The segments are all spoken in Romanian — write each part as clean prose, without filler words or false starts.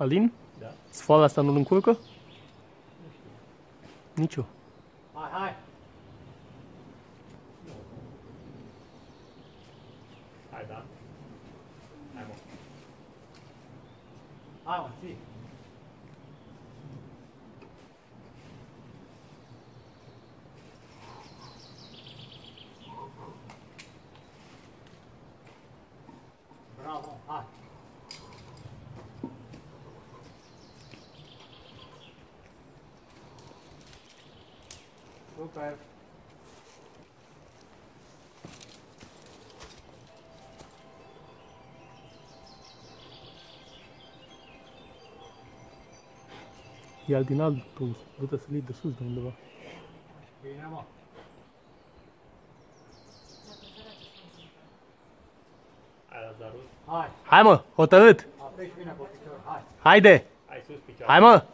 Alin? Da. Sfoala asta nu-l încurcă? Nici eu. Hai, hai! Hai, da? Hai, mă. Hai, mă, ții! Bravo, hai! Super! Ia din altul, du-te să-l iei de sus de undeva. Bine, mă! Hai, Lazarus! Hai! Hai mă, hotărât! Apeși bine cu picior, hai! Haide! Hai sus picioare! Hai mă!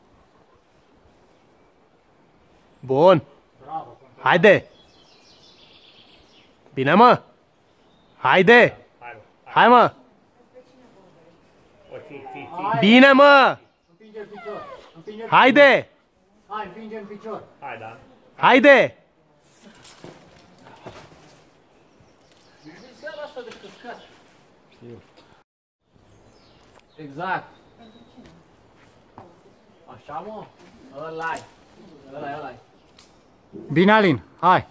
Bun! Bravo! Haide! Bine mă! Haide! Hai, mă! Hai mă! O ții, ții, Hai. Bine mă! Împinge în picior! Împinge în Haide! Hai, împinge în picior! Hai, da! Haide! Ești seara asta de căscat! Știu. Exact! Așa, mă? Ăla-i! Ăla-i, ăla-i! Bine, Alin, hai!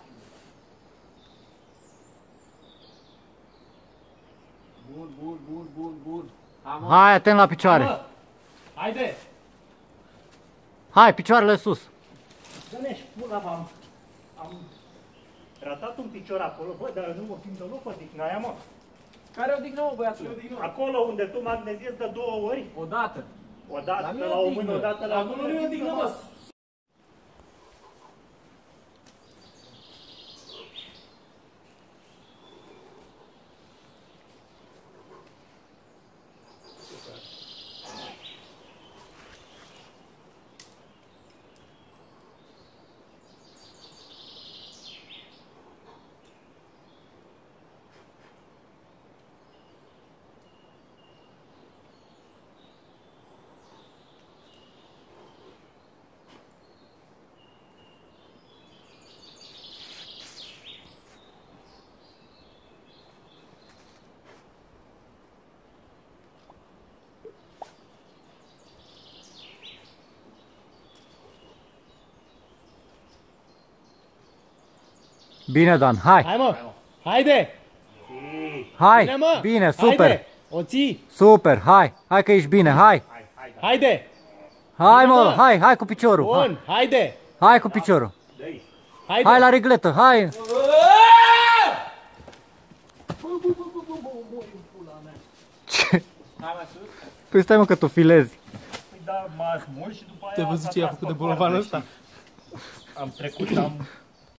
Bun, bun, bun, bun, bun! Hai, atent la picioare! Haide! Hai, picioarele sus! Dă-ne-și pula, am ratat un picior acolo, bă, dar nu mă simt deloc odihnaia, mă. Care o dignă, mă, băiatul? Acolo unde tu magnezezi de 2 ori, Odată. odată mine la o o mână, dignă. odată la Acolo nu e o dignă, mă. Bine, Dan, hai! Hai mă! Haide! Hai! Bine mă! Bine, super! Haide! O ții! Super, hai! Hai că ești bine, hai! Haide! Hai, Bine, mă, mă. hai, hai cu piciorul! Hai, Bun! Haide! hai cu piciorul! Haide! Hai la regletă, hai! Ce? Hai mai sus. Păi stai, mă, că tu filezi! Păi da, m-a smult și după aia... Te-ai văzut ce i-a făcut de bolovanul ăsta? Am trecut, am